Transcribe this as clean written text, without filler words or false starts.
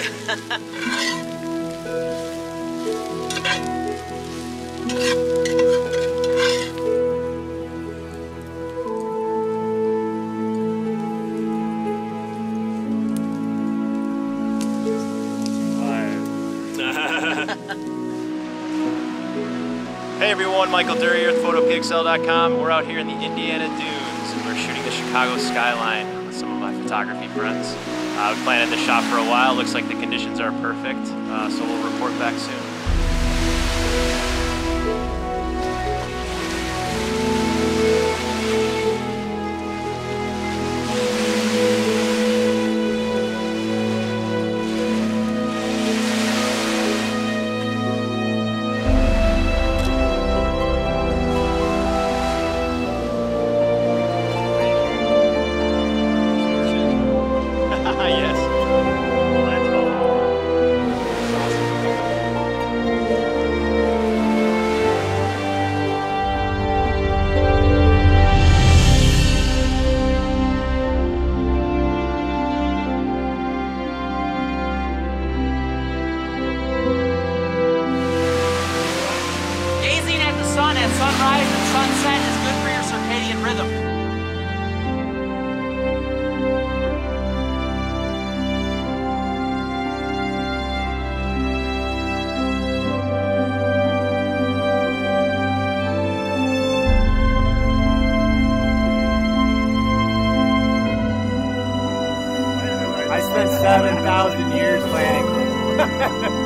Hey everyone, Michael Durr here at PhotoPXL.com. We're out here in the Indiana dunes and we're shooting the Chicago Skyline with some of my photography friends. We've been planning this shot for a while. Looks like the conditions are perfect, so we'll report back soon. At sunrise and sunset is good for your circadian rhythm. I spent 7,000 years planning.